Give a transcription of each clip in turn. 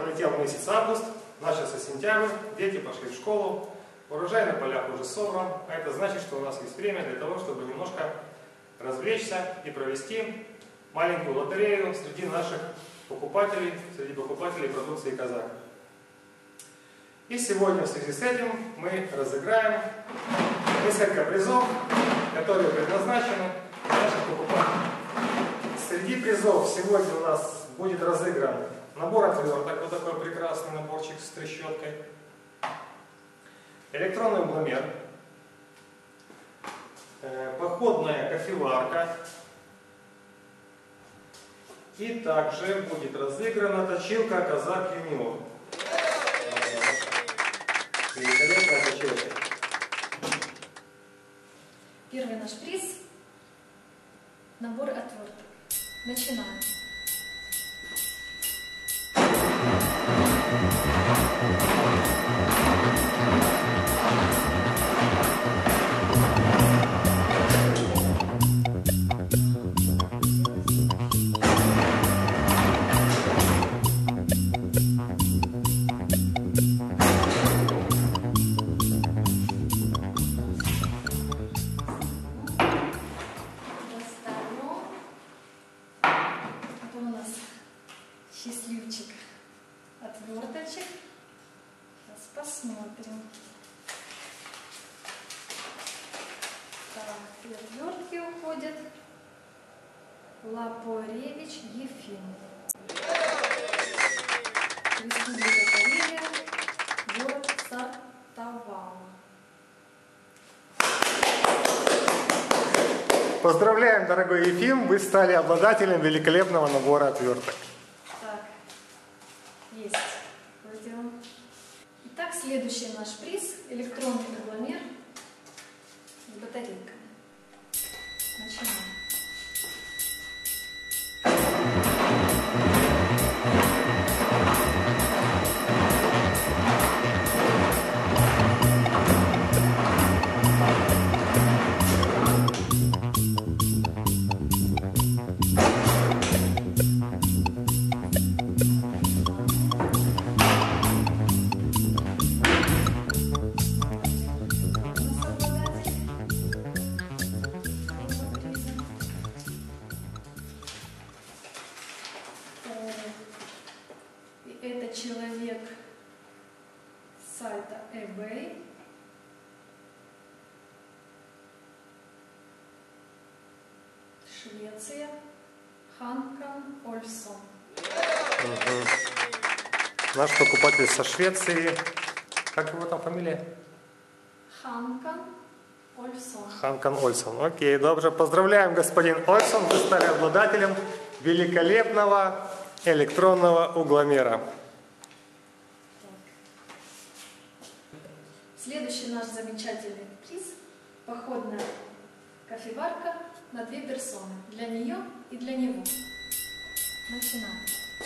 пролетел месяц август, начался сентябрь, дети пошли в школу, урожай на полях уже собран, а это значит, что у нас есть время для того, чтобы немножко развлечься и провести маленькую лотерею среди наших покупателей, среди покупателей продукции «Казак». И сегодня в связи с этим мы разыграем несколько призов, которые предназначены для наших покупателей. Среди призов сегодня у нас будет разыгран набор отверток, вот такой прекрасный наборчик с трещоткой, электронный угломер, походная кофеварка, и также будет разыграна точилка «Казак Юниор». Великолепная точилка. Первый наш приз – набор отверток. Начинаем. Счастливчик отверточек. Сейчас посмотрим. Так, отвертки уходят. Лапоревич Ефим. Республика Карелия, город Сартовала. Поздравляем, дорогой Ефим, вы стали обладателем великолепного набора отверток. Есть. Пойдем. Итак, следующий наш приз – электронный угломер с батарейками. Начинаем. Это человек с сайта eBay. Швеция. Ханкан Ольсон. Наш покупатель со Швеции. Как его там фамилия? Ханкан Ольсон. Ханкан Ольсон. Окей, добре. Поздравляем, господин Ольсон. Вы стали обладателем великолепного электронного угломера. Следующий наш замечательный приз – походная кофеварка на 2 персоны. Для нее и для него. Начинаем.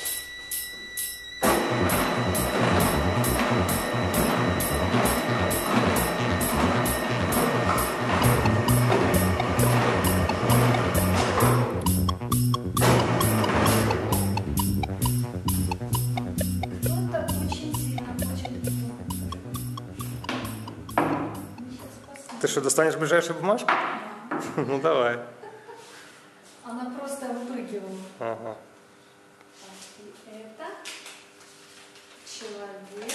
Ты что, достанешь ближайшую бумажку? Да. Ну давай. Она просто выпрыгивала. Ага. И это человек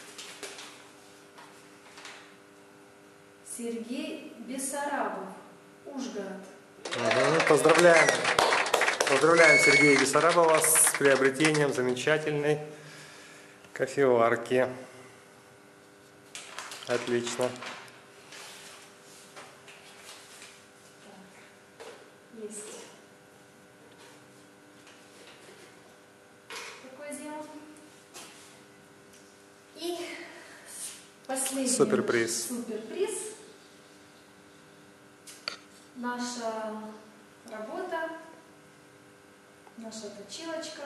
Сергей Бессарабов, Ужгород. Поздравляем. Поздравляем Сергея Бессарабова с приобретением замечательной кофеварки. Отлично. Есть. Такой сделал. И последний суперприз. Суперприз. Наша работа, наша точилочка.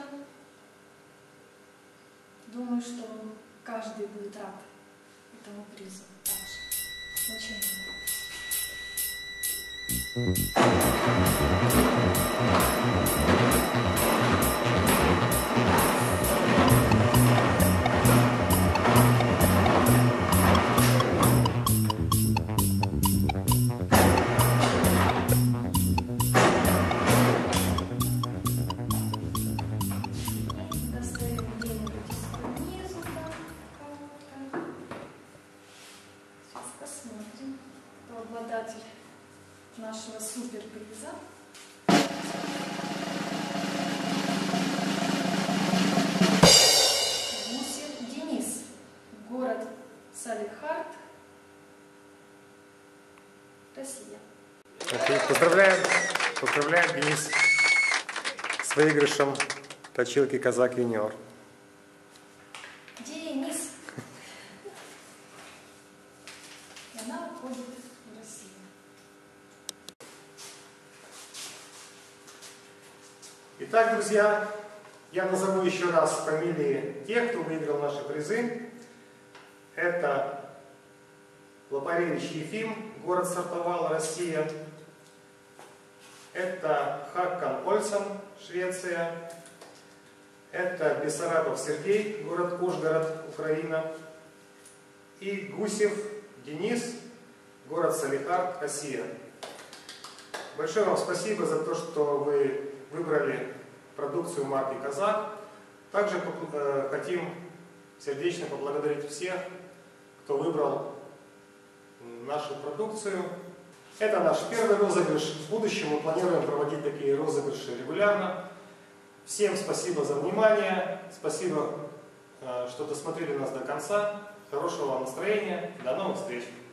Думаю, что каждый будет рад этому призу. Также. Начинаем. Россия. Окей, поздравляем, Денис, с выигрышем точилки Казак Юниор. Денис. И она уходит в Россию. Итак, друзья, я назову еще раз фамилии тех, кто выиграл наши призы. Это Лопаревич Ефим, город Сартовал, Россия. Это Хаккан Ольсен, Швеция. Это Бессарабов Сергей, город Ужгород, Украина. И Гусев Денис, город Салихард, Россия. Большое вам спасибо за то, что вы выбрали продукцию марки «Казак». Также хотим сердечно поблагодарить всех, кто выбрал нашу продукцию. Это наш первый розыгрыш. В будущем мы планируем проводить такие розыгрыши регулярно. Всем спасибо за внимание. Спасибо, что досмотрели нас до конца. Хорошего вам настроения. До новых встреч!